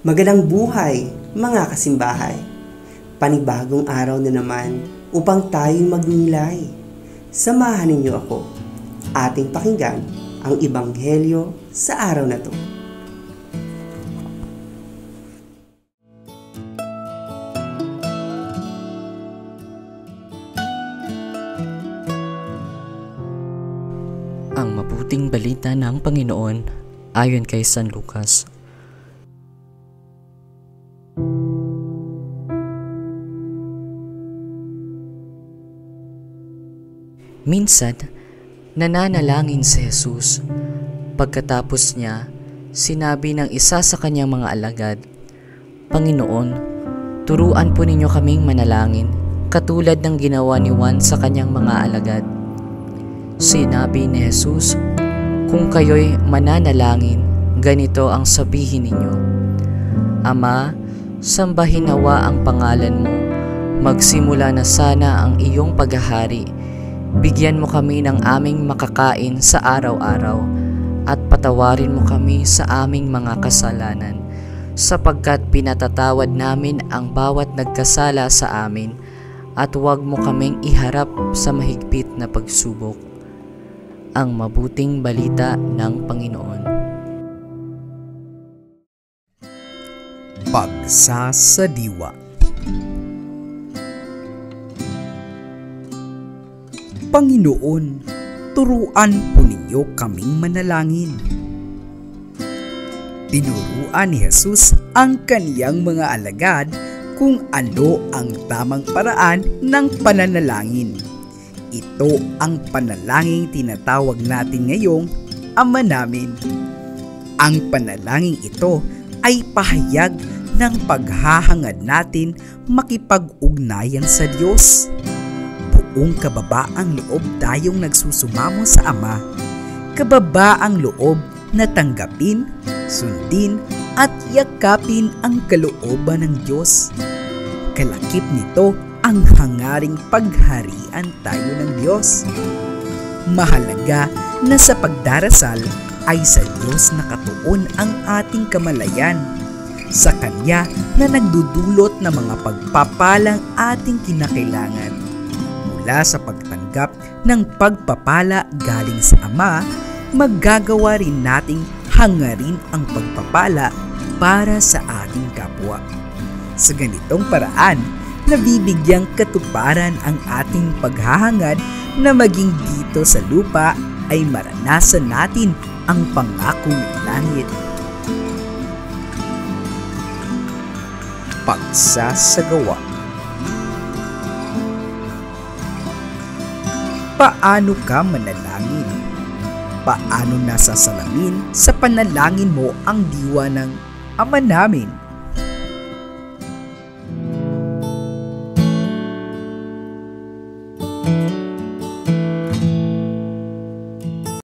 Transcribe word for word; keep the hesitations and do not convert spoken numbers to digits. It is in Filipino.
Magandang buhay, mga kasimbahay. Panibagong araw na naman upang tayo'y magnilay. Samahan ninyo ako, ating pakinggan ang Ebanghelyo sa araw na to. Ang mabuting balita ng Panginoon ayon kay San Lucas. Minsan, nananalangin si Jesus. Pagkatapos niya, sinabi ng isa sa kanyang mga alagad, "Panginoon, turuan po ninyo kaming manalangin, katulad ng ginawa ni Juan sa kanyang mga alagad." Sinabi ni Jesus, "Kung kayo'y mananalangin, ganito ang sabihin ninyo: Ama, sambahin nawa ang pangalan mo, magsimula na sana ang iyong paghahari. Bigyan mo kami ng aming makakain sa araw-araw at patawarin mo kami sa aming mga kasalanan, sapagkat pinatatawad namin ang bawat nagkasala sa amin, at huwag mo kaming iharap sa mahigpit na pagsubok." Ang mabuting balita ng Panginoon. Pagsasadiwa. Panginoon, turuan po ninyo kaming manalangin. Tinuruan ni Jesus ang kaniyang mga alagad kung ano ang tamang paraan ng pananalangin. Ito ang panalangin tinatawag natin ngayong Ama Namin. Ang panalangin ito ay pahayag ng paghahangad natin makipag-ugnayan sa Diyos. Buong kababaang loob tayong nagsusumamo sa Ama. Kababaang loob na tanggapin, sundin at yakapin ang kalooban ng Diyos. Kalakip nito ang hangaring pagharian tayo ng Diyos. Mahalaga na sa pagdarasal ay sa Diyos nakatuon ang ating kamalayan. Sa Kanya na nagdudulot ng mga pagpapalang ating kinakailangan. Mula sa pagtanggap ng pagpapala galing sa Ama, maggagawa rin nating hangarin ang pagpapala para sa ating kapwa. Sa ganitong paraan, nabibigyang katuparan ang ating paghahangad na maging dito sa lupa ay maranasan natin ang pangakong langit. Pagsasagawa. Paano ka manalangin? Paano nasasalamin sa panalangin mo ang diwa ng Ama Namin